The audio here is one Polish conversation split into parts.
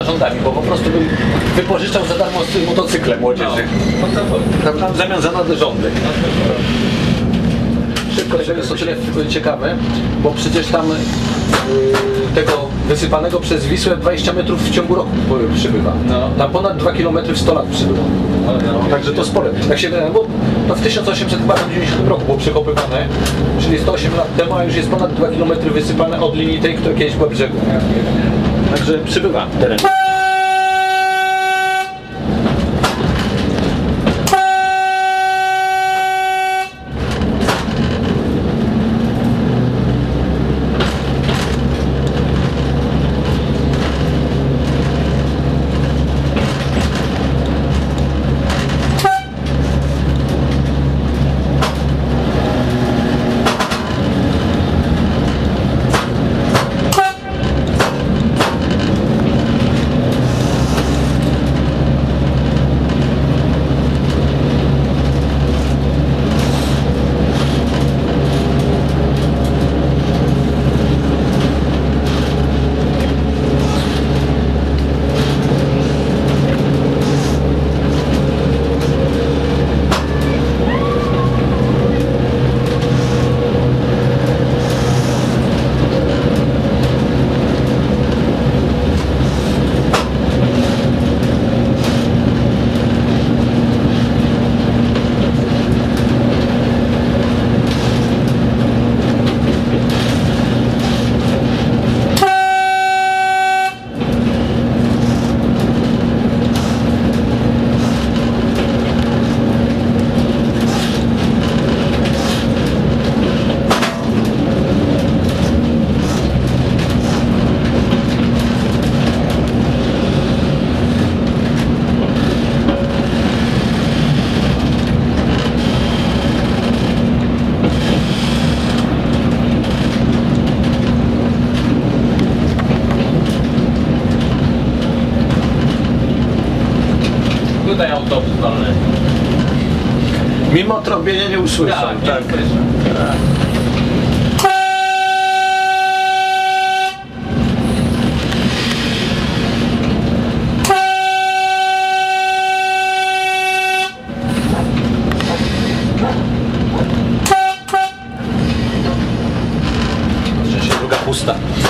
rządami, bo po prostu bym wypożyczał za darmo motocykle młodzieży. Tam w zamian za nowe rządy. Szybko, to jest o tyle ciekawe, bo przecież tam tego wysypanego przez Wisłę 20 metrów w ciągu roku przybywa. Tam ponad 2 km w 100 lat przybyło. Także to spore. Jak się bo to w 1890 roku było przekopywane, czyli 108 lat temu, a już jest ponad 2 km wysypane od linii tej, która kiedyś była brzegu. Także przybywa teren. Tutaj autobus wolny. Mimo trąbienia nie usłyszą. Tak. Szczęście druga pusta.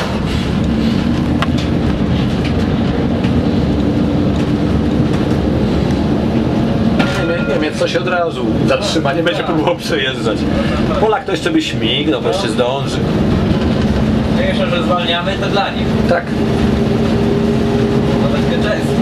Niemiec coś od razu zatrzyma, nie będzie próbował przejeżdżać. Polak to jeszcze by śmignął, bo jeszcze zdąży. Myślę, że zwalniamy to dla nich. Tak. To bezpieczeństwo.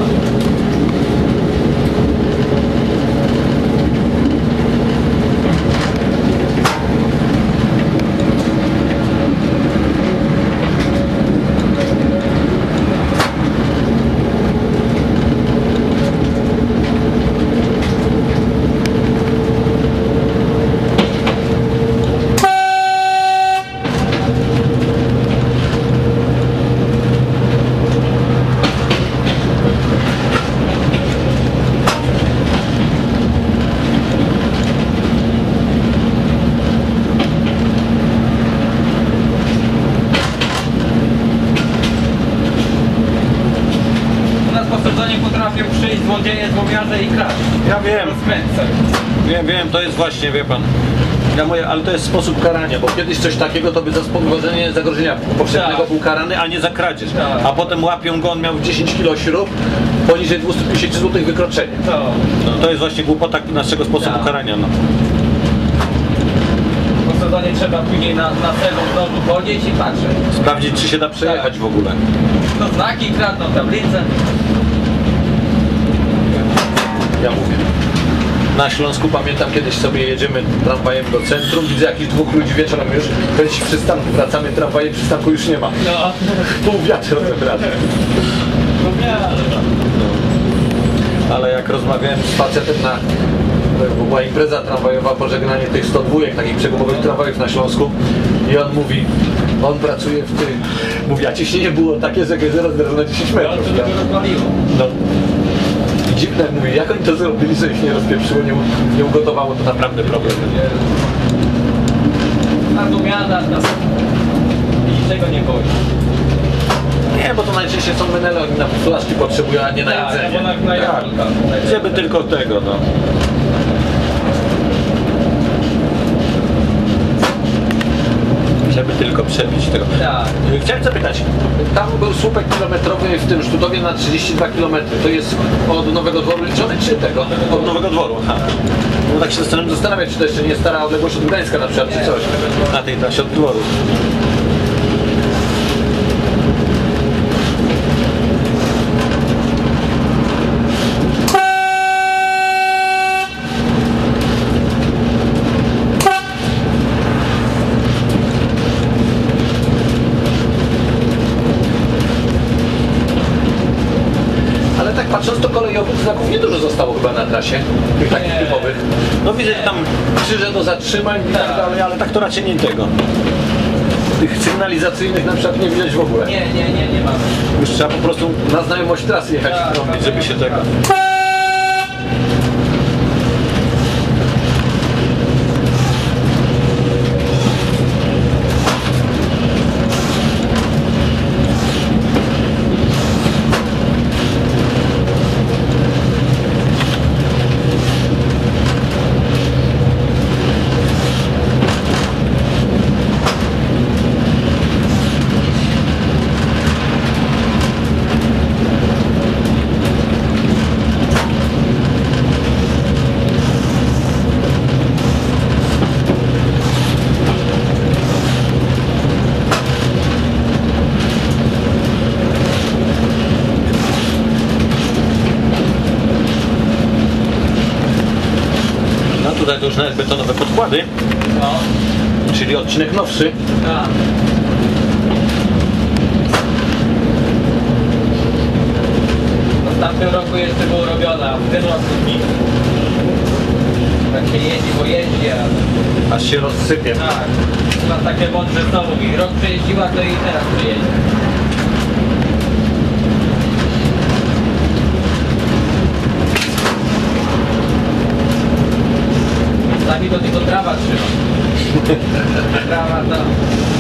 Potrafią przyjść złodzieje, złomiarze i kraść. Ja wiem. Wiem, to jest właśnie, wie pan. Ja mówię, ale to jest sposób karania, bo kiedyś coś takiego to by za spowodzenie zagrożenia powszechnego był karany, a nie za kradzież. A potem łapią go, on miał 10 kg śrub, poniżej 250 zł wykroczenie. To jest właśnie głupota naszego sposobu karania. No. Po sezonie trzeba później na sezon znowu chodzić i patrzeć. Sprawdzić, czy się da przejechać w ogóle. To znaki kradną, tablice. Ja mówię. Na Śląsku pamiętam, kiedyś sobie jedziemy tramwajem do centrum, widzę jakichś dwóch ludzi wieczorem już, kiedyś w przystanku, wracamy tramwajem, przystanku już nie ma. Pół wiatr rozebrany. Ale jak rozmawiałem z facetem była impreza tramwajowa, pożegnanie tych 102 takich przegubowych tramwajów na Śląsku i on mówi, on pracuje w tym, mówi, a ciśnienie było takie, że zaraz na 10 metrów. No. Dziwne, mówi, jak oni to zrobili, że ich nie rozpieprzyło, nie ugotowało, to naprawdę problem. Argumiana nas niczego nie boi. Nie, bo to najczęściej są menele, oni na flaszki potrzebują, a nie na jedzenie. Tak, żeby tylko tego, no. Żeby tylko przebić tego. Tak. Chciałem zapytać, tam był słupek kilometrowy w tym Sztutowie na 32 km. To jest od Nowego Dworu liczony, czy tego? Od Nowego Dworu, aha. Bo tak się zastanawiać, czy to jeszcze nie jest stara odległość od Gdańska na przykład, czy coś. Na tej trasie od dworu. Ale tak patrząc, to kolejowych znaków niedużo zostało chyba na trasie, tych takich Nie. typowych. No widzę, że tam Krzyże do zatrzymań i tak dalej, ale tak to raczej nie tego. tych sygnalizacyjnych na przykład nie widać w ogóle. Nie mamy. Już trzeba po prostu Na znajomość trasy jechać, Tak, robić, żeby się tego... no tutaj to już nawet betonowe podkłady, No. Czyli odcinek nowszy. Tak. W tamtym roku jeszcze było robione, a w tym roku nic. Tak się jeździ, bo jeździ, a Aż się rozsypie. tak. Ma takie mądrze znowu i rok przejeździła, to i teraz przejeździ. Sami to tylko trawa trzyma. Trawa to...